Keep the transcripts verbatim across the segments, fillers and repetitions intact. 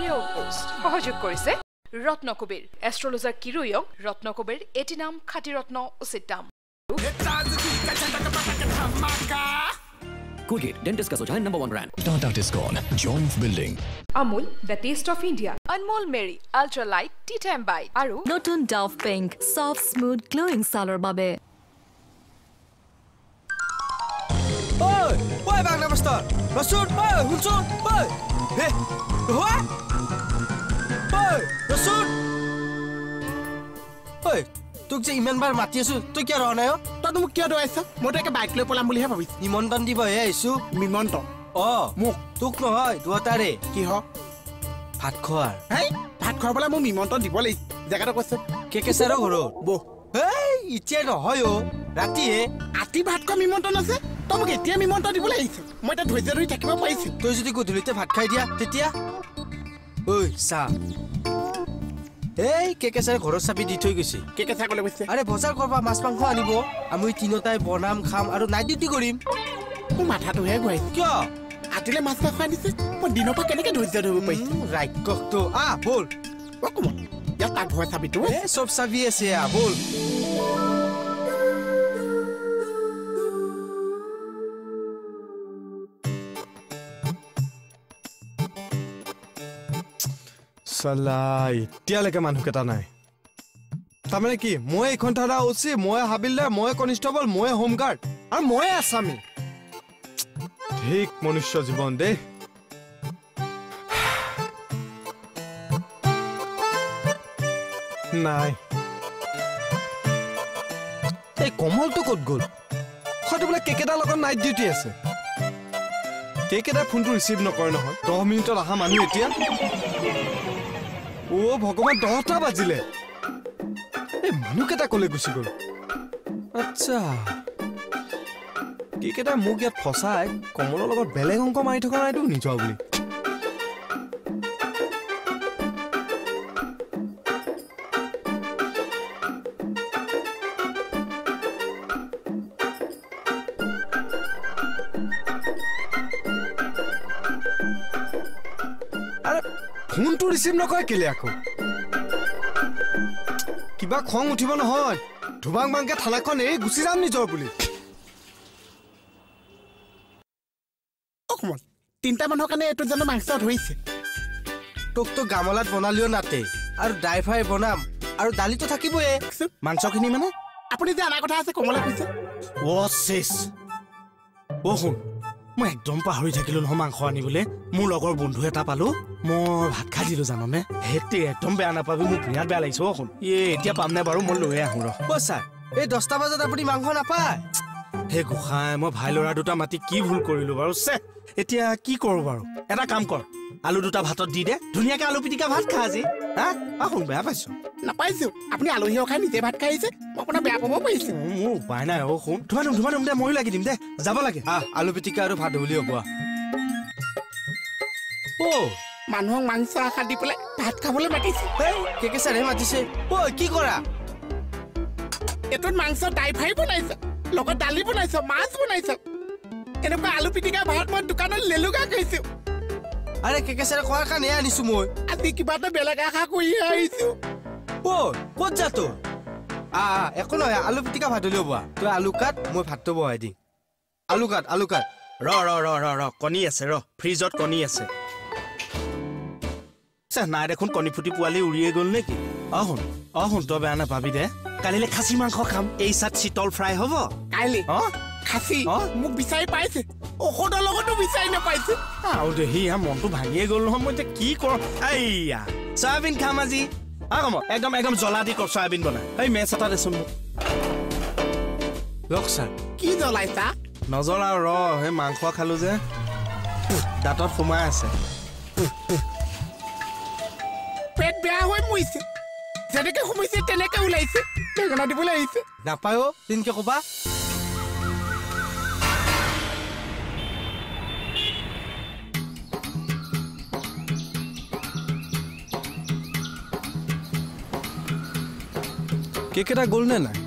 Beharbari outpost সহযোগ কৰিছে ৰত্নকবিৰ astrologer কিৰুয়ক ৰত্নকবিৰ এটি নাম খাটি ৰত্ন উচিত দাম Colgate, dentist ka sujhan number one brand. Tata Tiscon, Joint Building. Amul, the taste of India. Anmol Mary, ultra light tea time bite. Aru, Notun Dove Pink, soft, smooth, glowing salor babe. Oi, oi, bang namaskar. Rasul, oi, Hulsun, oi. Hey, oi. Oi, Rasul. Oi. তোক যে ইমান বাৰ মাতি আছো তুই কিয় ৰহ নাই তই মোক কিয় দৌৰাইছ মই তো একে বাইক লৈ পলাম বুলিহে ভাবিছো নিমন্ত্ৰণ দিবহে আহিছো নিমন্ত্ৰণ অ মোক তোক নহয় দুটাৰে কি হ ভাত খোৱাৰ হেই ভাত খোৱাৰ বলা মোক নিমন্ত্ৰণ দিব লাগিব জেগাটো কৈছ কে কে ছাৰৰ ঘৰ বহ হেই ইচ্ছে নহয় অ ৰাতিহে আতি ভাত খোৱা নিমন্ত্ৰণ আছে তই মোক এতিয়া নিমন্ত্ৰণ দিবলৈ আহিছ মই এটা ধৈৰ্য ধৰি থাকিব পাৰিছো তই যদি গধূলিতে ভাত খাই দিয়া তেতিয়া ঐ চা এই কে কে ছাৰ ঘৰৰ চাবি দি থৈ গৈছে কে কে ছাৰ কলে গৈছে আৰে বজাৰ কৰবা মাছ মাংস আনিব আমি তিনিটাই বনাম খাম আৰু নাইট ডিউটি কৰিম মোৰ মাথাটোহে ঘূৰাই কিয় আতিলে মাছ মাংস আনিছে মই দিনৰ পৰা কেনেকে ধৈৰ্য ধৰিব পাৰিছো ৰাক্ষসটো আ বল অকমান ইয়াত তাক ভয় চাবিটো এ চব চাবি আছে আ বল Salai, tiada ke manu kata nai. Tamane ki, moe ikon thara usi, moe habilda, moe constable, moe home guard, ar moe asami. Thik manushya jibon de. Nai. Ei komol to kot gol. Hoyto bole kekeda logon night duty ase. Kekeda phone to receive nokore nohon. ten minute aha manu etia. ও ভগৱান দহটা বাজিলে এই মানুহ কেটা কলে গুছি গল আচ্ছা কি কেটা মোক ইয়াত ফসাই কমলৰ লগত বেলেগ অংক মাৰি থকা নাইতো নিজাও বুলি ফোন তো ৰিচিভ নকৰে কেলে আকৌ কিবা খং উঠিব নহয় ধুবাং বাংকে থানাখন এই গুচি যাম নিজৰ বুলি অকমান তিনটা মানুহৰ কাৰণে এটো জানো মাংস ধৰিছে তোক তো গামলাত বনালিও নাতে আৰু ড্ৰাই ফ্ৰাই বনাম আৰু দালিটো থাকিবই মাংসখিনি মানে আপুনি যে আনা কথা আছে কমলা কৈছে ও শেষ ও শুন মই একদম পাহৰি থাকিলো নহয় মাংস আনিবলে মোৰ লগৰ বন্ধু এটা পালো মই ভাত খাই দিলো জাননে হেতে একদম বেয়া নাপাবি মোক বিৰাট বেয়া লাগিছে অখন এ এতিয়া পাম নে বাৰু মই লৈ আহো ৰ ও স্যাৰ এই দহটা বজাত আপুনি মাংস নাপায় হে গোখাই মই ভাই লৰা দুটা মাতি কি ভুল কৰিলো বাৰু সে এতিয়া কি কৰো বাৰু এটা কাম কৰ আলু দুটা ভাতত দি দে ধুনিয়াকে আলু পিটিকা ভাত খা আজি হা আখন বেয়া পাইছো নাপাইছো আপুনি আলহী খাই নিজে ভাত খাইছে মই আপোনাৰ বেয়া পাব পাইছো মোৰ উপায় নাই অ শুন ধুমা ধুমা ধুম দে মই লাগি দিম দে যাব লাগে আ আলু পিটিকা আৰু ভাত হলি হ'ব ও মানুহক মাংস আশা দি পেলাই ভাত খাবলৈ মাতিছে এই কে কে ছাৰে মাতিছে ও কি কৰা এটোত মাংস ডাই ফ্ৰাই বনাইছে লগত দালি বনাইছে মাছ বনাইছে এনেকুৱা আলু পিটিকা ভাত মই দোকানত লেলুগা খাইছো আরে কে কে ছাৰে কোৱাৰ কাৰণে আনিছো মই আজি কিবা এটা বেলেগ আশা কৰি আহিছো ও ক'ত যাতো আ একো নহয় আলু পিটিকা ভাত হলি হ'ব তই আলু কাট মই ভাতটো বহাই দিম আলু কাট আলু কাট ৰ ৰ ৰ ৰ ৰ কণী আছে ৰ ফ্ৰিজত কণী আছে নাই দেখোন কণী ফুটি পোৱালি উৰিয়ে গ'ল নেকি আহোন আহোন তই বেয়া নাপাবি দে কালিলে খাচী মাংস খাম এই চাত চিতল ফ্ৰাই হ'ব কাইলে অ খাচী মোক বিচাৰি পাইছে ঔষধৰ লগতো বিচাৰি নাপাইছে আৰু দেহি মনটো ভাঙিয়ে গ'ল নহয় মই এতিয়া কি কৰোঁ আইয়া চয়াবিন খাম আজি আহম একদম একদম জ্বলা দি কৰ চয়াবিন বনাই এই মেচ এটা দেচোন মোক লওক ছাৰ কি জ্বলাইছা নজ্বলাও ৰ সেই মাংস খালো যে দাঁতত সোমাই আছে পেট বেয়া হৈ মৰিছে যেনেকে সোমাইছে তেনেকে ওলাইছে বেঙেনা দিবলৈ আহিছে নাপায় অ তিনকে ক'বা কেক এটা গ'ল নে নাই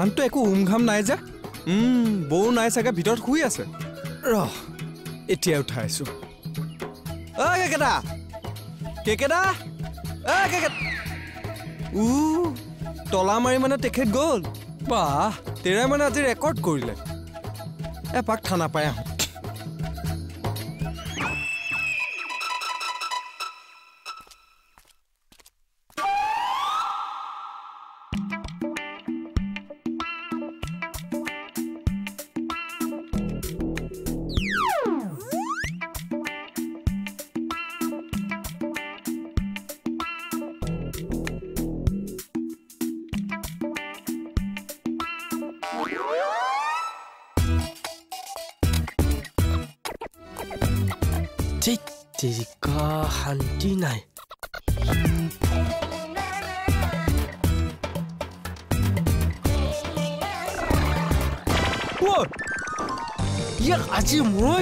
মানুহটো একো উমঘাম নাই যে উম বৌ নাই চাগে ভিতৰত শুই আছে ৰহ এতিয়া উঠাইছো ঐ কেকেটা কেকেটা ঐ কেকেটা উ তলা মাৰি মানে তেখেত গ'ল বাহ তেৰে মানে আজি ৰেকৰ্ড কৰিলে এপাক থানা পাই আহোঁ তেৰিকা শান্তি নাই ইয়াক আজি মই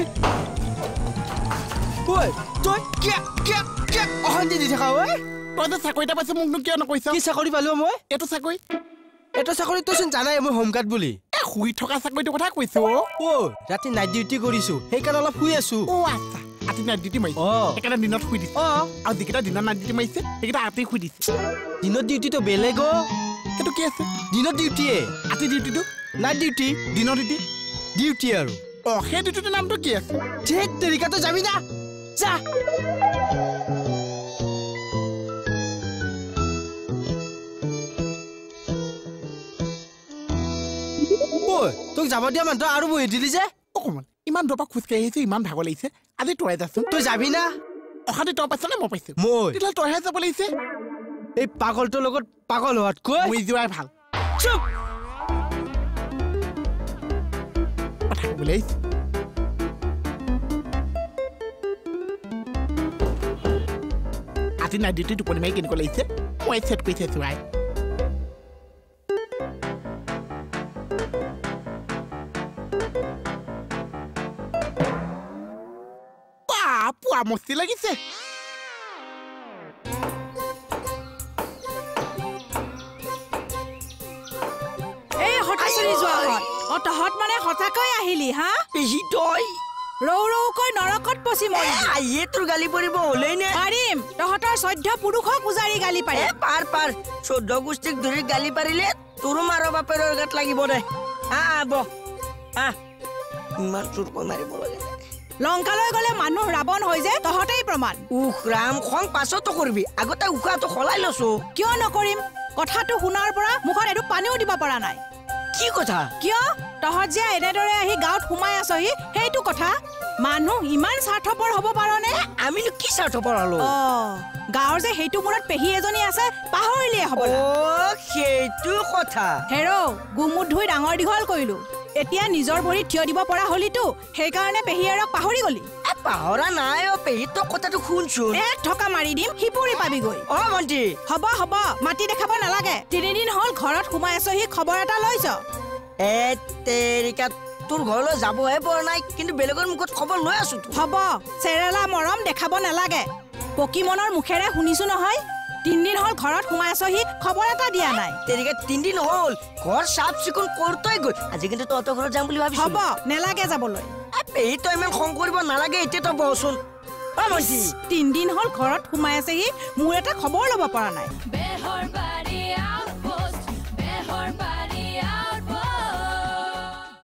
ঐ তই কিয় কিয় কিয় অশান্তি দি থাকা ঐ তই যে চাকৰি এটা পাইছে মোকনো কিয় নকৈছ কি চাকৰি পালো মই এইটো চাকৰি এইটো চাকৰি তইচোন জানাই মই হোমগাৰ্ড বুলি শুই থকা চাকৰিটোৰ কথা কৈছো অ ৰাতি নাইট ডিউটি কৰিছো সেইকাৰণে অলপ শুই আছো অ আচ্ছা আজি নাইট ডিউটি মাৰিছে সেইকাৰণে দিনত শুই দিছে আৰু যিকেইটা দিনত নাইট ডিউটি মাৰিছে সেইকেইটা ৰাতি শুই দিছে দিনত ডিউটিটো বেলেগ অ সেইটো কি আছে দিনত ডিউটিয়ে আজি ডিউটিটো নাইট ডিউটি দিনৰ ডিউটি ডিউটি আৰু অ সেই ডিউটিটোৰ নামটো কি আছে ধেত তেৰিকাটো যাবি না যা তোক যাব দিয়া মানুহ আৰু বহি দিলি যে অকমান ইমান দূৰৰ পৰা খোজকাঢ়ি আহিছো ইমান ভাগৰ লাগিছে আজি তই যাচোন তই যাবি না অশান্তি তই পাইছ নে মই পাইছো মই তেতিয়াহ'লে তইহে যাব লাগিছে এই পাগলটোৰ লগত পাগল হোৱাতকৈ মই যোৱাই ভাল চুপ কথা ক'বলৈ আহিছে আজি নাইট ডিউটি টোপনি মাৰি কেনেকুৱা লাগিছে মই ছেট কৰি চাইছো আই মস্তি লাগিছে এই হঠাচৰি যোৱা হত অ তহত মানে হঠাকৈ আহিলি হা পেহি তই ৰৌ ৰৌকৈ নৰকত পচি মৰি আইয়ে তোৰ গালি পৰিব হলেই নে পাৰিম তহতৰ চৈধ্য পুৰুষক উজাৰি গালি পাৰি পাৰ পাৰ চৈধ্য গোষ্ঠীক ধৰি গালি পাৰিলে তোৰো মাৰ বাপেৰ গাত লাগিব দে আহ বহ আহ ইমান চোৰকৈ মাৰিব লাগে লংকালৈ গলে মানুহ ৰাৱণ হৈ যে তহতেই প্ৰমাণ উখ ৰাম খং পাছতো কৰিবি আগতে উশাহটো সলাই লৈছো কিয় নকৰিম কথাটো শুনাৰ পৰা মুখত এডোপ পানীও দিব পৰা নাই কি কথা কিয় তহত যে এনেদৰে আহি গাঁৱত সোমাই আছহি সেইটো কথা মানুহ ইমান স্বাৰ্থপৰ হ'ব পাৰনে আমিনো কি স্বাৰ্থপৰ হলো অ গাঁৱৰ যে সেইটো মূৰত পেহী এজনী আছে পাহৰিলিয়ে হ'ব অ সেইটো কথা হেৰ গুমুট ধুই ডাঙৰ দীঘল কৰিলো এতিয়া নিজৰ ভৰিত থিয় দিব পৰা হলিতো সেইকাৰণে পেহীয়েৰক পাহৰি গলি পাহৰা নাই অ পেহী তোৰ কথাটো শুনচোন এক ঠকা মাৰি দিম সিপুৰি পাবিগৈ অ ভণ্টি হ'ব হ'ব মাটি দেখাব নালাগে তিনিদিন হ'ল ঘৰত সোমাই আছহি খবৰ এটা লৈছ এ তেৰিকা তোৰ ঘৰলৈ যাবহে পৰা নাই কিন্তু বেলেগৰ মুখত খবৰ লৈ আছো হ'ব চেৰেলা মৰম দেখাব নালাগে পকিমনৰ মুখেৰে শুনিছো নহয় তিনদিন হ'ল ঘৰত সোমাই আছহি খবৰ এটা দিয়া নাই তেৰিকা তিনদিন হ'ল ঘৰ চাফ চিকুণ কৰোঁতেই গৈ আজি কিন্তু তহঁতৰ ঘৰত যাম বুলি ভাবিছো হ'ব নেলাগে যাবলৈ পেহী তই ইমান খং কৰিব নালাগে এতিয়া তই বহচোন তিনদিন হ'ল ঘৰত সোমাই আছেহি মোৰ এটা খবৰ ল'ব পৰা নাই